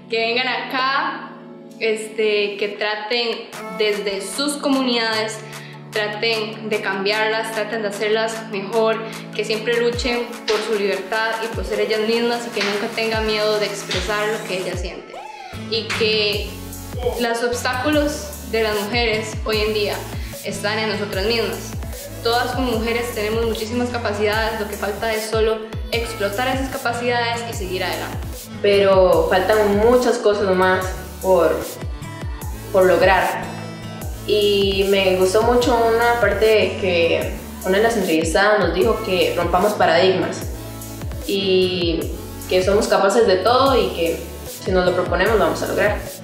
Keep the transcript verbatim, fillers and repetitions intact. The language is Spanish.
que vengan acá, este, que traten desde sus comunidades, traten de cambiarlas, traten de hacerlas mejor, que siempre luchen por su libertad y por ser ellas mismas y que nunca tengan miedo de expresar lo que ellas sienten. Y que los obstáculos de las mujeres hoy en día están en nosotras mismas. Todas como mujeres tenemos muchísimas capacidades, lo que falta es solo explotar esas capacidades y seguir adelante. Pero faltan muchas cosas más por, por lograr. Y me gustó mucho una parte que una de las entrevistadas nos dijo, que rompamos paradigmas y que somos capaces de todo y que si nos lo proponemos lo vamos a lograr.